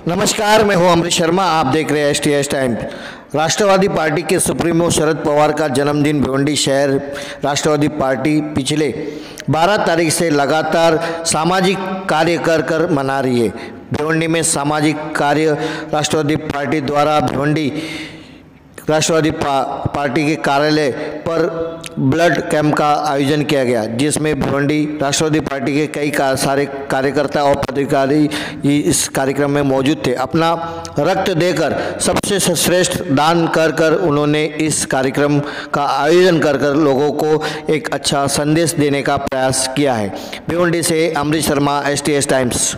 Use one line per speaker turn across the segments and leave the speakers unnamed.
नमस्कार, मैं हूं अमृत शर्मा। आप देख रहे हैं एसटीएस टाइम्स। राष्ट्रवादी पार्टी के सुप्रीमो शरद पवार का जन्मदिन भिवंडी शहर राष्ट्रवादी पार्टी पिछले 12 तारीख से लगातार सामाजिक कार्य कर मना रही है। भिवंडी में सामाजिक कार्य राष्ट्रवादी पार्टी द्वारा भिवंडी राष्ट्रवादी पार्टी के कार्यालय पर ब्लड कैंप का आयोजन किया गया, जिसमें भिवंडी राष्ट्रवादी पार्टी के कई सारे कार्यकर्ता और पदाधिकारी इस कार्यक्रम में मौजूद थे। अपना रक्त देकर सबसे श्रेष्ठ दान कर उन्होंने इस कार्यक्रम का आयोजन कर लोगों को एक अच्छा संदेश देने का प्रयास किया है। भिवंडी से अमृत शर्मा, एसटीएस टाइम्स।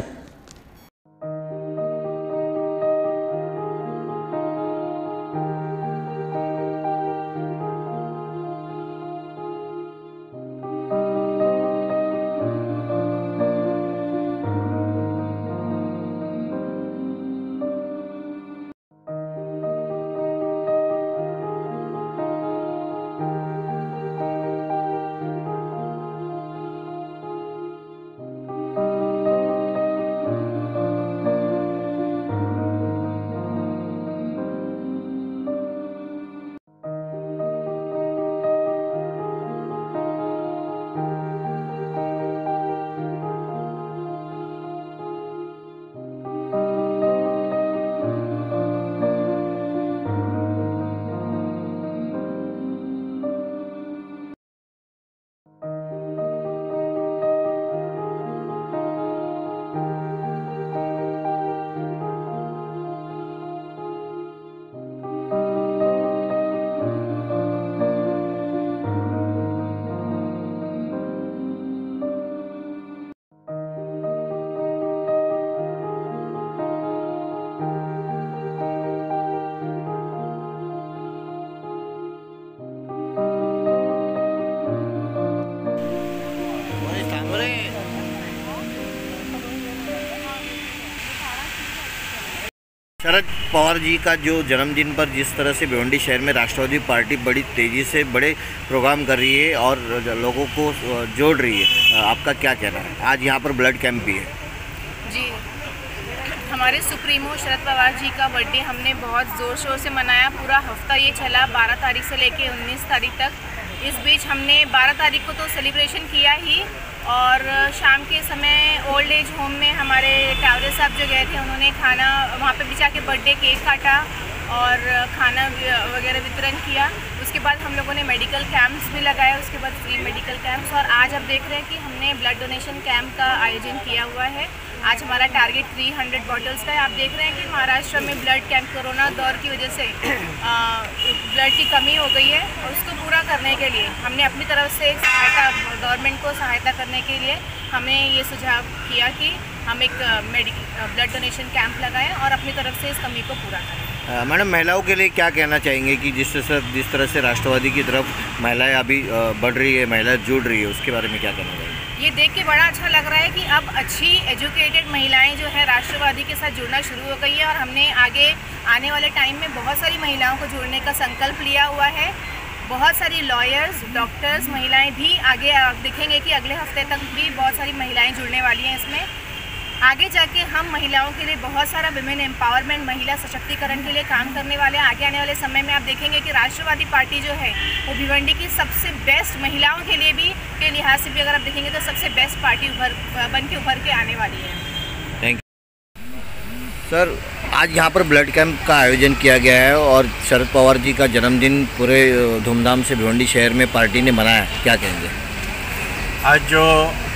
शरद पवार जी का जो जन्मदिन पर जिस तरह से भिवंडी शहर में राष्ट्रवादी पार्टी बड़ी तेज़ी से बड़े प्रोग्राम कर रही है और लोगों को जोड़ रही है, आपका क्या कहना है? आज यहाँ पर ब्लड कैंप भी है।
जी, हमारे सुप्रीमो शरद पवार जी का बर्थडे हमने बहुत ज़ोर शोर से मनाया। पूरा हफ्ता ये चला, 12 तारीख से लेके 19 तारीख तक। इस बीच हमने 12 तारीख को तो सेलिब्रेशन किया ही, और शाम के समय ओल्ड एज होम में हमारे टावरे साहब जो गए थे, उन्होंने खाना वहाँ पे बिछा के बर्थडे केक काटा और खाना वगैरह वितरण किया। उसके बाद हम लोगों ने मेडिकल कैंप्स भी लगाया, उसके बाद फ्री मेडिकल कैंप्स। और आज आप देख रहे हैं कि हमने ब्लड डोनेशन कैंप का आयोजन किया हुआ है। आज हमारा टारगेट 300 बॉटल्स का है। आप देख रहे हैं कि महाराष्ट्र में ब्लड कैंप कोरोना दौर की वजह से ब्लड की कमी हो गई है, और उसको पूरा करने के लिए हमने अपनी तरफ से सहायता, गवर्नमेंट को सहायता करने के लिए हमने ये सुझाव किया कि हम एक ब्लड डोनेशन कैंप लगाएं और अपनी तरफ से इस कमी को पूरा करें।
मैडम, महिलाओं के लिए क्या कहना चाहेंगे कि जिस तरह से राष्ट्रवादी की तरफ महिलाएं अभी बढ़ रही है, महिलाएं जुड़ रही है, उसके बारे में क्या कहना चाहेंगे?
ये देख के बड़ा अच्छा लग रहा है कि अब अच्छी एजुकेटेड महिलाएं जो है राष्ट्रवादी के साथ जुड़ना शुरू हो गई है, और हमने आगे आने वाले टाइम में बहुत सारी महिलाओं को जोड़ने का संकल्प लिया हुआ है। बहुत सारी लॉयर्स, डॉक्टर्स, महिलाएं भी आगे दिखेंगे कि अगले हफ्ते तक भी बहुत सारी महिलाएं जुड़ने वाली हैं इसमें। आगे जाके हम महिलाओं के लिए बहुत सारा विमेन एम्पावरमेंट, महिला सशक्तिकरण के लिए काम करने वाले हैं। आगे आने वाले समय में आप देखेंगे कि राष्ट्रवादी पार्टी जो है वो भिवंडी की सबसे बेस्ट, महिलाओं के लिए भी के लिहाज से भी अगर आप देखेंगे तो सबसे बेस्ट पार्टी बन के आने वाली है।
Thank you sir. आज यहाँ पर ब्लड कैंप का आयोजन किया गया है और शरद पवार जी का जन्मदिन पूरे धूमधाम से भिवंडी शहर में पार्टी ने मनाया, क्या कहेंगे?
आज जो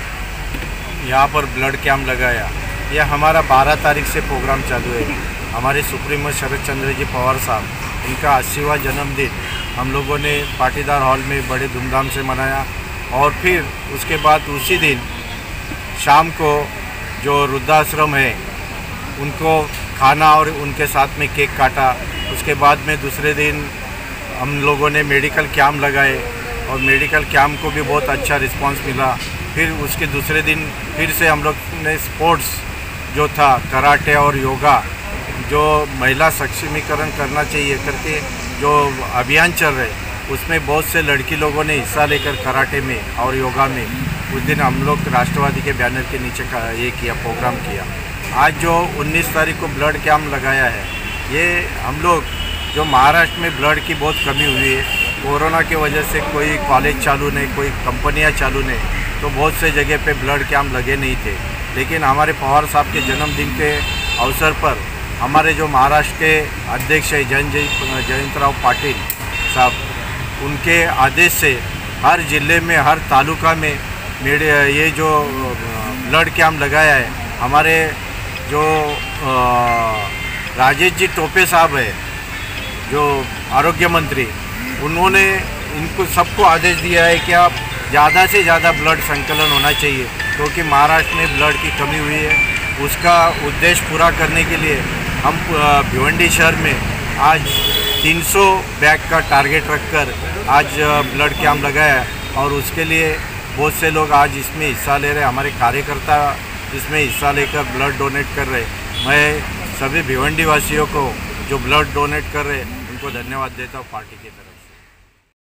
यहाँ पर ब्लड कैंप लगाया, यह हमारा 12 तारीख से प्रोग्राम चालू है। हमारे सुप्रीमो शरद चंद्र जी पवार साहब, इनका 80वां जन्मदिन हम लोगों ने पाटीदार हॉल में बड़े धूमधाम से मनाया, और फिर उसके बाद उसी दिन शाम को जो वृद्धाश्रम है उनको खाना और उनके साथ में केक काटा। उसके बाद में दूसरे दिन हम लोगों ने मेडिकल कैंप लगाए, और मेडिकल कैंप को भी बहुत अच्छा रिस्पांस मिला। फिर उसके दूसरे दिन फिर से हम लोग ने स्पोर्ट्स जो था, कराटे और योगा, जो महिला सक्षमीकरण करना चाहिए करके जो अभियान चल रहे, उसमें बहुत से लड़की लोगों ने हिस्सा लेकर कराटे में और योगा में उस दिन हम लोग राष्ट्रवादी के बैनर के नीचे का ये किया, प्रोग्राम किया। आज जो 19 तारीख को ब्लड कैंप लगाया है, ये हम लोग जो महाराष्ट्र में ब्लड की बहुत कमी हुई है, कोरोना की वजह से कोई कॉलेज चालू नहीं, कोई कंपनियां चालू नहीं, तो बहुत से जगह पे ब्लड कैंप लगे नहीं थे। लेकिन हमारे पवार साहब के जन्मदिन के अवसर पर हमारे जो महाराष्ट्र के अध्यक्ष है जयंतराव पाटिल साहब, उनके आदेश से हर ज़िले में, हर तालुका में ये जो ब्लड कैंप लगाया है, हमारे जो राजेश जी टोपे साहब है जो आरोग्य मंत्री, उन्होंने इनको सबको आदेश दिया है कि आप ज़्यादा से ज़्यादा ब्लड संकलन होना चाहिए, क्योंकि महाराष्ट्र में ब्लड की कमी हुई है। उसका उद्देश्य पूरा करने के लिए हम भिवंडी शहर में आज 300 बैग का टारगेट रखकर आज ब्लड कैंप लगाया है और उसके लिए बहुत से लोग आज इसमें हिस्सा ले रहे हैं। हमारे कार्यकर्ता इसमें हिस्सा लेकर ब्लड डोनेट कर रहे हैं। मैं सभी भिवंडी वासियों को जो ब्लड डोनेट कर रहे हैं उनको धन्यवाद देता हूँ पार्टी की तरफ।